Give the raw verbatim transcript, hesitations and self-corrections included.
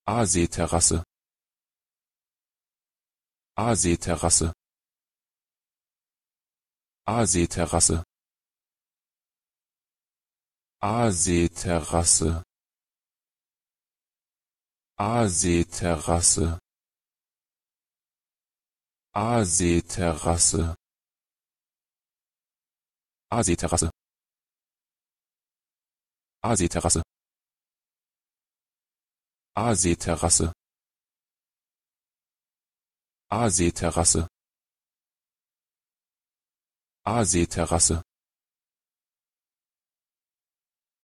Aaseeterrasse, Aaseeterrasse, Aaseeterrasse, Aaseeterrasse, Aaseeterrasse, Aaseeterrasse, Aaseeterrasse, Aaseeterrasse, Aaseeterrasse, Aaseeterrasse, Aaseeterrasse,